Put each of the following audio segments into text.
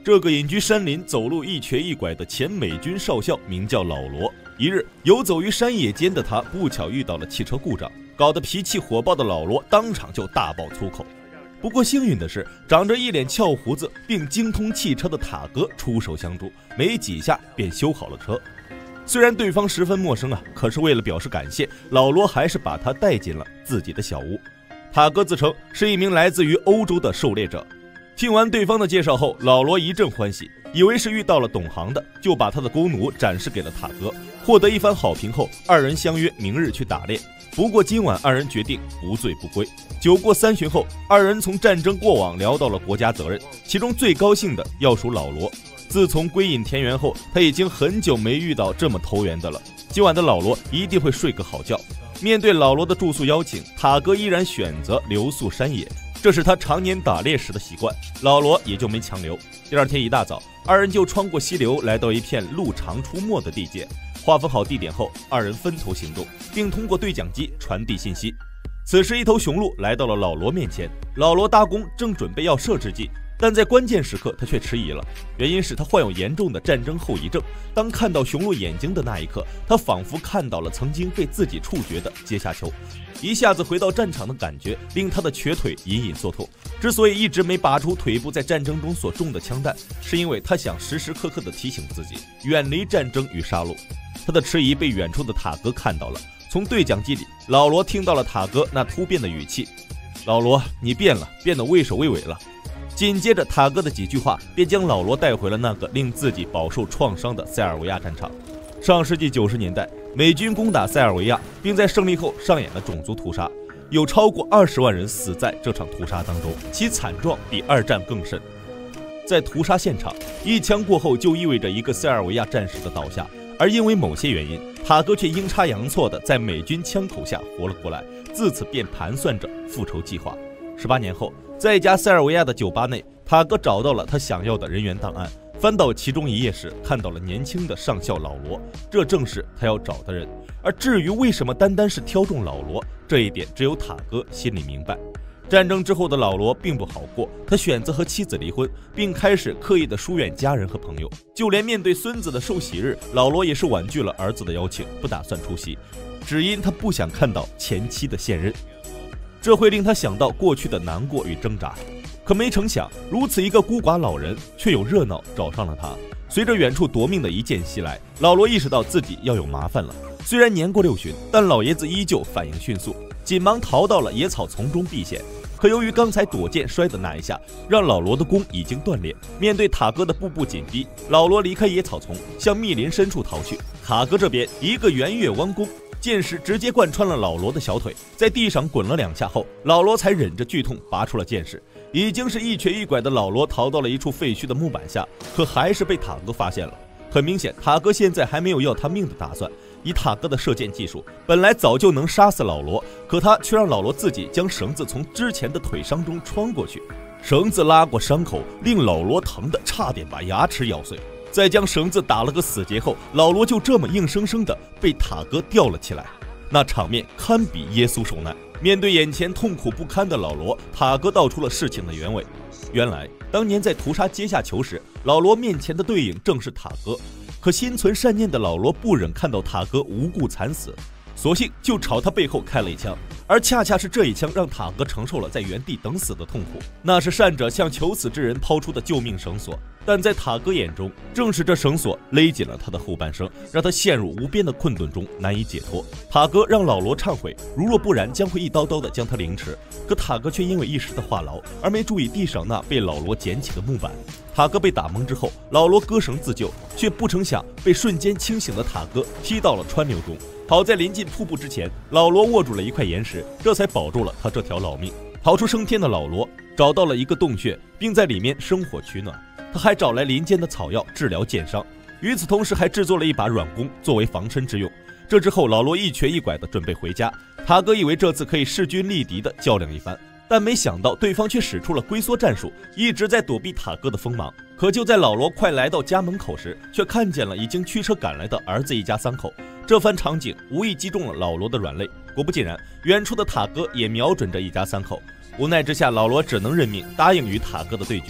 这个隐居山林、走路一瘸一拐的前美军少校名叫老罗。一日，游走于山野间的他不巧遇到了汽车故障，搞得脾气火爆的老罗当场就大爆粗口。不过幸运的是，长着一脸翘胡子并精通汽车的塔哥出手相助，没几下便修好了车。虽然对方十分陌生可是为了表示感谢，老罗还是把他带进了自己的小屋。塔哥自称是一名来自于欧洲的狩猎者。听完对方的介绍后，老罗一阵欢喜，以为是遇到了懂行的，就把他的弓弩展示给了塔哥。获得一番好评后，二人相约明日去打猎。不过今晚二人决定不醉不归。酒过三巡后，二人从战争过往聊到了国家责任，其中最高兴的要数老罗。自从归隐田园后，他已经很久没遇到这么投缘的了。今晚的老罗一定会睡个好觉。面对老罗的住宿邀请，塔哥依然选择留宿山野，这是他常年打猎时的习惯，老罗也就没强留。第二天一大早，二人就穿过溪流，来到一片鹿常出没的地界。划分好地点后，二人分头行动，并通过对讲机传递信息。此时，一头雄鹿来到了老罗面前，老罗搭弓正准备要射之际，但在关键时刻他却迟疑了，原因是他患有严重的战争后遗症。当看到雄鹿眼睛的那一刻，他仿佛看到了曾经被自己处决的阶下囚，一下子回到战场的感觉令他的瘸腿隐隐作痛。之所以一直没拔出腿部在战争中所中的枪弹，是因为他想时时刻刻地提醒自己远离战争与杀戮。他的迟疑被远处的塔哥看到了，从对讲机里，老罗听到了塔哥那突变的语气：“老罗，你变了，变得畏首畏尾了。”紧接着，塔哥的几句话便将老罗带回了那个令自己饱受创伤的塞尔维亚战场。上世纪90年代，美军攻打塞尔维亚，并在胜利后上演了种族屠杀，有超过20万人死在这场屠杀当中，其惨状比二战更甚。在屠杀现场，一枪过后就意味着一个塞尔维亚战士的倒下，而因为某些原因，塔哥却阴差阳错地在美军枪口下活了过来，自此便盘算着复仇计划。18年后，在一家塞尔维亚的酒吧内，塔哥找到了他想要的人员档案，翻到其中一页时，看到了年轻的上校老罗，这正是他要找的人。而至于为什么单单是挑中老罗，这一点只有塔哥心里明白。战争之后的老罗并不好过，他选择和妻子离婚，并开始刻意的疏远家人和朋友，就连面对孙子的受洗日，老罗也是婉拒了儿子的邀请，不打算出席，只因他不想看到前妻的现任。这会令他想到过去的难过与挣扎，可没成想，如此一个孤寡老人，却有热闹找上了他。随着远处夺命的一剑袭来，老罗意识到自己要有麻烦了。虽然年过6旬，但老爷子依旧反应迅速，紧忙逃到了野草丛中避险。可由于刚才躲剑摔的那一下，让老罗的弓已经断裂。面对塔哥的步步紧逼，老罗离开野草丛，向密林深处逃去。塔哥这边一个圆月弯弓，剑矢直接贯穿了老罗的小腿，在地上滚了2下后，老罗才忍着剧痛拔出了剑矢。已经是一瘸一拐的老罗逃到了一处废墟的木板下，可还是被塔哥发现了。很明显，塔哥现在还没有要他命的打算。以塔哥的射箭技术，本来早就能杀死老罗，可他却让老罗自己将绳子从之前的腿伤中穿过去。绳子拉过伤口，令老罗疼得差点把牙齿咬碎。再将绳子打了个死结后，老罗就这么硬生生的被塔哥吊了起来。那场面堪比耶稣受难。面对眼前痛苦不堪的老罗，塔哥道出了事情的原委。原来当年在屠杀阶下囚时，老罗面前的对影正是塔哥。可心存善念的老罗不忍看到塔哥无故惨死，索性就朝他背后开了一枪，而恰恰是这一枪让塔哥承受了在原地等死的痛苦。那是善者向求死之人抛出的救命绳索，但在塔哥眼中，正是这绳索勒紧了他的后半生，让他陷入无边的困顿中难以解脱。塔哥让老罗忏悔，如若不然将会一刀刀的将他凌迟。可塔哥却因为一时的话痨而没注意地上那被老罗捡起的木板。塔哥被打懵之后，老罗割绳自救，却不成想被瞬间清醒的塔哥踢到了川流中。好在临近瀑布之前，老罗握住了一块岩石，这才保住了他这条老命。逃出升天的老罗找到了一个洞穴，并在里面生火取暖。他还找来林间的草药治疗剑伤，与此同时还制作了一把软弓作为防身之用。这之后，老罗一瘸一拐地准备回家。塔哥以为这次可以势均力敌地较量一番，但没想到对方却使出了龟缩战术，一直在躲避塔哥的锋芒。可就在老罗快来到家门口时，却看见了已经驱车赶来的儿子一家3口。这番场景无意击中了老罗的软肋，果不其然，远处的塔哥也瞄准着一家3口。无奈之下，老罗只能认命，答应与塔哥的对决。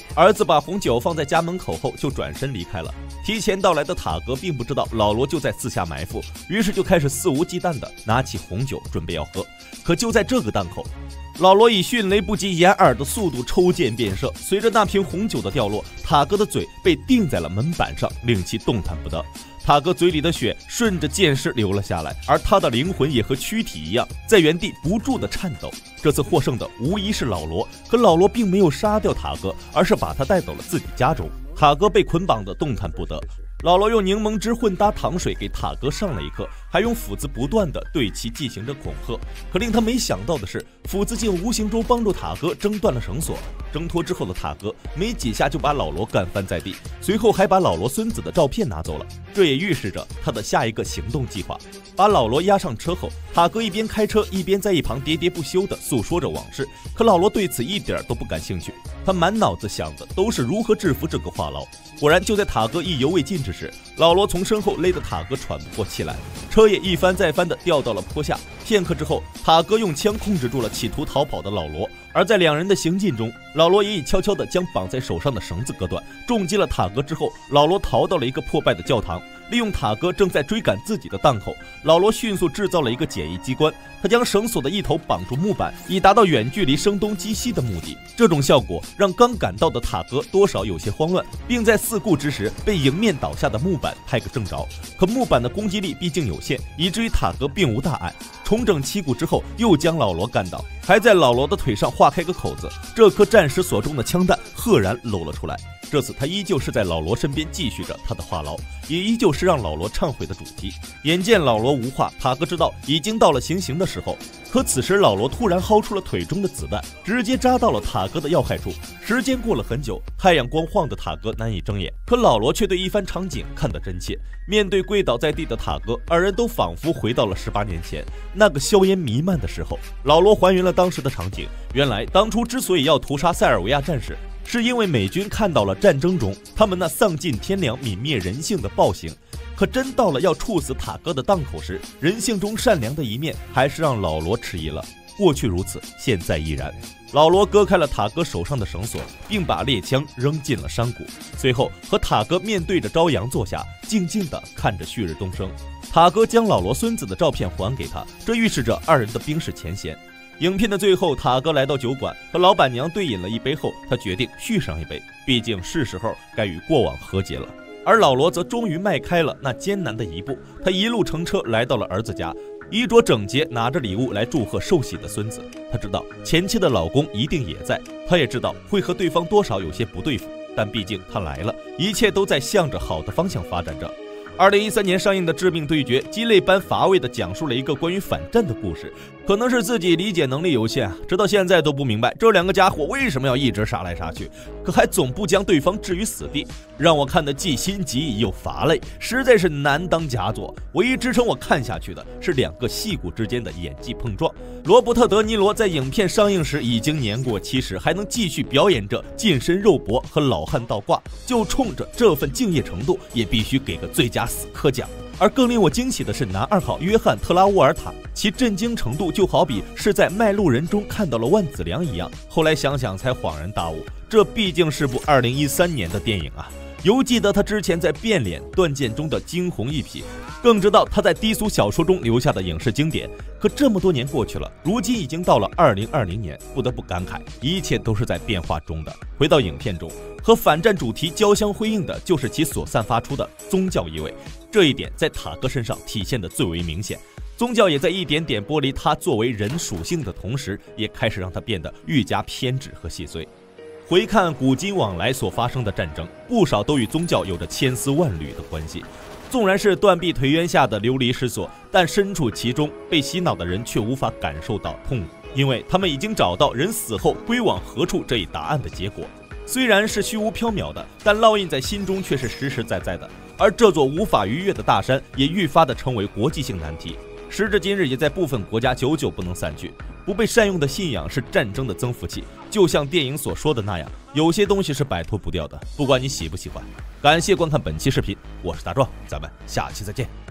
儿子把红酒放在家门口后就转身离开了。提前到来的塔格并不知道老罗就在四下埋伏，于是就开始肆无忌惮地拿起红酒准备要喝。可就在这个档口，老罗以迅雷不及掩耳的速度抽箭便射，随着那瓶红酒的掉落，塔格的嘴被钉在了门板上，令其动弹不得。塔格嘴里的血顺着箭矢流了下来，而他的灵魂也和躯体一样，在原地不住地颤抖。这次获胜的无疑是老罗，可老罗并没有杀掉塔格，而是把他带走了自己家中。塔格被捆绑得动弹不得，老罗用柠檬汁混搭糖水给塔格上了一课，还用斧子不断地对其进行着恐吓。可令他没想到的是，斧子竟无形中帮助塔格挣断了绳索。挣脱之后的塔格没几下就把老罗干翻在地，随后还把老罗孙子的照片拿走了。这也预示着他的下一个行动计划。把老罗押上车后，塔格一边开车一边在一旁喋喋不休地诉说着往事，可老罗对此一点都不感兴趣，他满脑子想的都是如何制服这个话痨。果然，就在塔格意犹未尽之时，老罗从身后勒得塔格喘不过气来，车也一翻再翻地掉到了坡下。片刻之后，塔格用枪控制住了企图逃跑的老罗，而在两人的行进中，老罗也已悄悄地将绑在手上的绳子割断。重击了塔格之后，老罗逃到了一个破败的教堂，利用塔格正在追赶自己的档口，老罗迅速制造了一个简易机关，他将绳索的一头绑住木板，以达到远距离声东击西的目的。这种效果让刚赶到的塔格多少有些慌乱，并在四顾之时被迎面倒下的木板拍个正着。可木板的攻击力毕竟有限，以至于塔格并无大碍。重整旗鼓之后，又将老罗干倒，还在老罗的腿上划开个口子，这颗战时所中的枪弹赫然露了出来。这次他依旧是在老罗身边继续着他的话痨，也依旧是让老罗忏悔的主题。眼见老罗无话，塔格知道已经到了行刑的时候，可此时老罗突然薅出了腿中的子弹，直接扎到了塔格的要害处。时间过了很久，太阳光晃得塔格难以睁眼，可老罗却对一番场景看得真切。面对跪倒在地的塔格，二人都仿佛回到了18年前那个硝烟弥漫的时候。老罗还原了当时的场景，原来当初之所以要屠杀塞尔维亚战士，是因为美军看到了战争中他们那丧尽天良、泯灭人性的暴行。可真到了要处死塔格的档口时，人性中善良的一面还是让老罗迟疑了。过去如此，现在亦然。老罗割开了塔格手上的绳索，并把猎枪扔进了山谷，随后和塔格面对着朝阳坐下，静静地看着旭日东升。塔格将老罗孙子的照片还给他，这预示着二人的冰释前嫌。影片的最后，塔格来到酒馆，和老板娘对饮了一杯后，他决定续上一杯，毕竟是时候该与过往和解了。而老罗则终于迈开了那艰难的一步，他一路乘车来到了儿子家，衣着整洁，拿着礼物来祝贺受喜的孙子。他知道前妻的老公一定也在，他也知道会和对方多少有些不对付，但毕竟他来了，一切都在向着好的方向发展着。2013年上映的《致命对决》鸡肋般乏味地讲述了一个关于反战的故事。可能是自己理解能力有限，直到现在都不明白这两个家伙为什么要一直杀来杀去，可还总不将对方置于死地，让我看得既心急又乏累，实在是难当佳作。唯一支撑我看下去的是两个戏骨之间的演技碰撞。罗伯特·德尼罗在影片上映时已经年过70，还能继续表演着近身肉搏和老汉倒挂，就冲着这份敬业程度，也必须给个最佳死磕奖。而更令我惊喜的是男2号约翰·特拉沃尔塔，其震惊程度就好比是在《卖路人》中看到了万梓良一样。后来想想才恍然大悟，这毕竟是部2013年的电影啊。犹记得他之前在《变脸》《断剑》中的惊鸿一瞥，更知道他在低俗小说中留下的影视经典。可这么多年过去了，如今已经到了2020年，不得不感慨，一切都是在变化中的。回到影片中，和反战主题交相辉映的就是其所散发出的宗教意味，这一点在塔格身上体现的最为明显。宗教也在一点点剥离他作为人属性的同时，也开始让他变得愈加偏执和细碎。回看古今往来所发生的战争，不少都与宗教有着千丝万缕的关系。纵然是断臂颓垣下的流离失所，但身处其中被洗脑的人却无法感受到痛苦，因为他们已经找到人死后归往何处这一答案的结果。虽然是虚无缥缈的，但烙印在心中却是实实在在的。而这座无法逾越的大山也愈发的成为国际性难题，时至今日也在部分国家久久不能散去。不被善用的信仰是战争的增幅器，就像电影所说的那样，有些东西是摆脱不掉的，不管你喜不喜欢。感谢观看本期视频，我是大壮，咱们下期再见。